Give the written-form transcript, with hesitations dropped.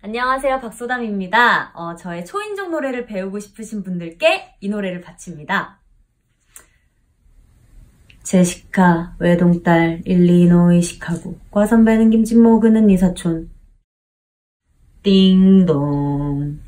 안녕하세요, 박소담입니다. 저의 초인종 노래를 배우고 싶으신 분들께 이 노래를 바칩니다. 제시카, 외동딸, 일리노이 시카고, 과선배는 김치 먹으는 니 사촌. 띵동.